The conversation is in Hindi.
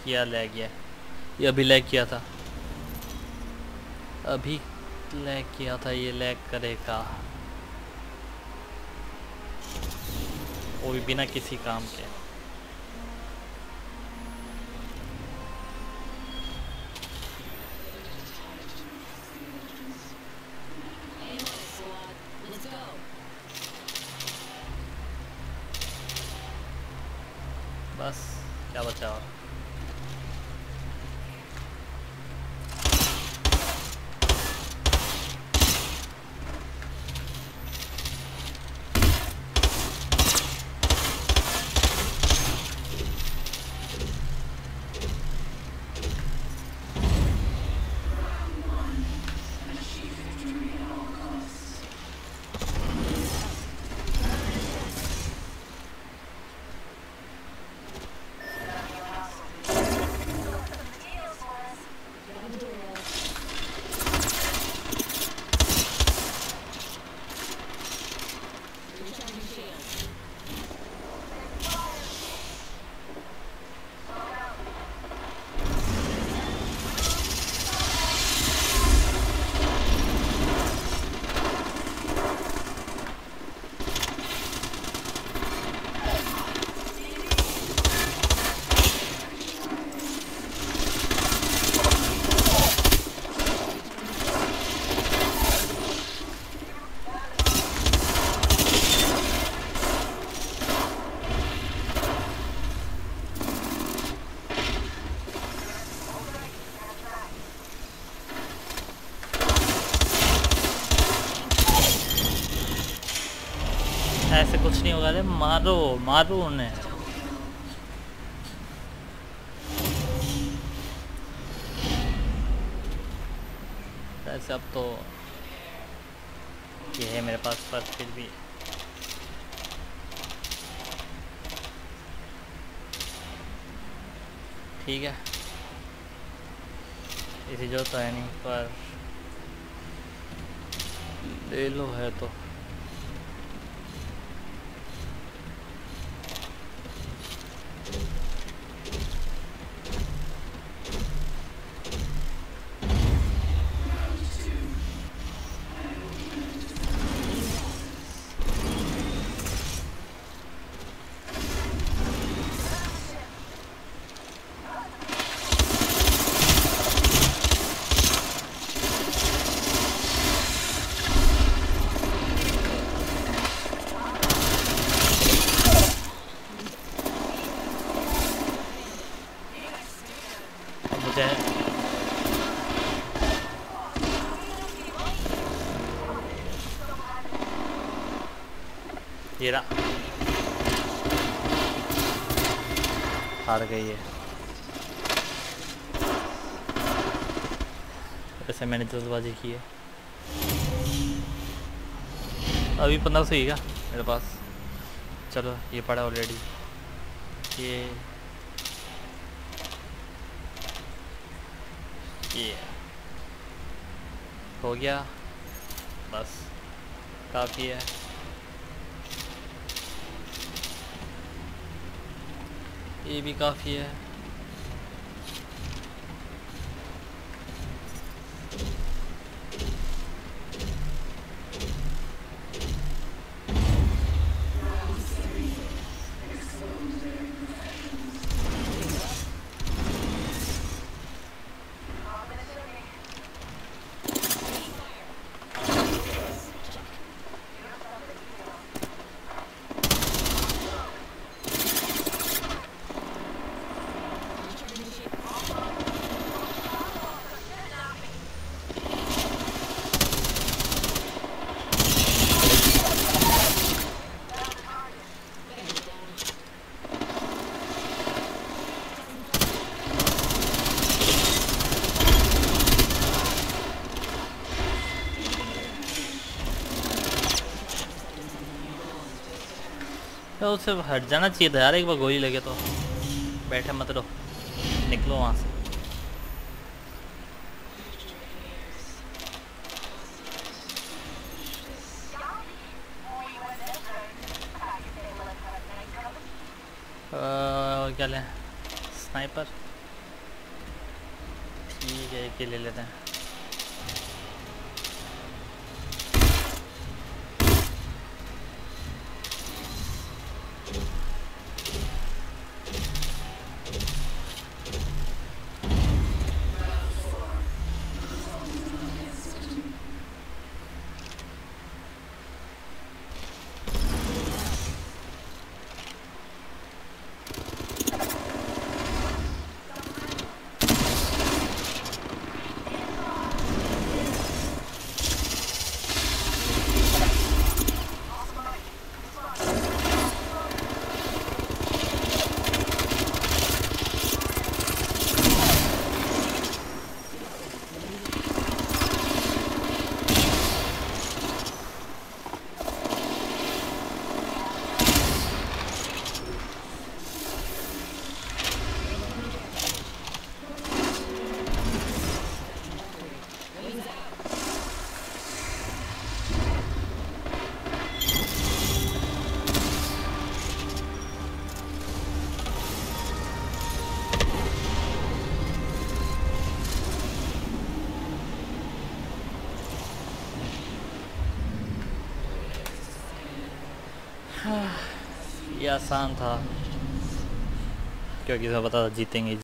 किया लैग गया। ये अभी लैग किया था, अभी लैग किया था, ये लैग करेगा वो भी बिना किसी काम के। बस क्या बचा और। ऐसे कुछ नहीं होगा रे, मारो मारो उन्हें। ऐसे अब तो ये है मेरे पास, पर फिर भी ठीक है, इसी जो तो है नहीं, पर ले लो है तो। मुझे ये रहा, हार गई है। वैसे मैंने जल्दबाजी की है। अभी 1500 ही का मेरे पास। चलो ये पड़ा ऑलरेडी, ये हो गया, बस काफ़ी है। ये भी काफ़ी है। तो उससे हट जाना चाहिए था यार, एक बार गोली लगे तो। बैठे मत रहो, निकलो वहाँ से। क्या लें, स्नाइपर। ठीक है, एक ही ले लेते हैं। ये आसान था क्योंकि सब पता था जीतेंगे।